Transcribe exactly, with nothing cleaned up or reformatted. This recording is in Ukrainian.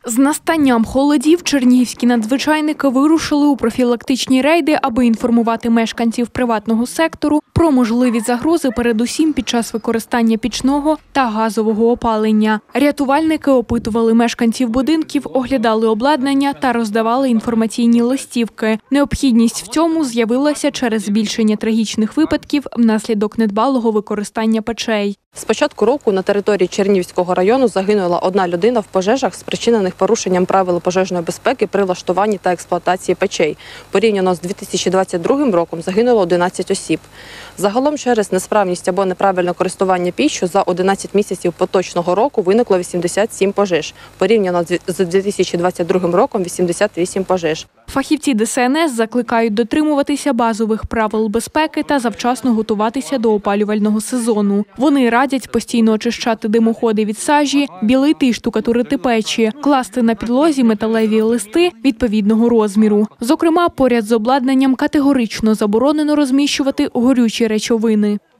З настанням холодів чернігівські надзвичайники вирушили у профілактичні рейди, аби інформувати мешканців приватного сектору про можливі загрози передусім під час використання пічного та газового опалення. Рятувальники опитували мешканців будинків, оглядали обладнання та роздавали інформаційні листівки. Необхідність в цьому з'явилася через збільшення трагічних випадків внаслідок недбалого використання печей. З початку року на території Чернігівського району загинула одна людина в пожежах, спричинених порушенням правил пожежної безпеки при влаштуванні та експлуатації печей. Порівняно з дві тисячі двадцять другим роком загинуло одинадцять осіб. Загалом через несправність або неправильне користування піччю за одинадцять місяців поточного року виникло вісімдесят сім пожеж. Порівняно з дві тисячі двадцять другим роком вісімдесят вісім пожеж. Фахівці Де Ес Ен Ес закликають дотримуватися базових правил безпеки та завчасно готуватися до опалювального сезону. Вони радять постійно очищати димоходи від сажі, білити і штукатурити печі, класти на підлозі металеві листи відповідного розміру. Зокрема, поряд з обладнанням категорично заборонено розміщувати горючі речовини.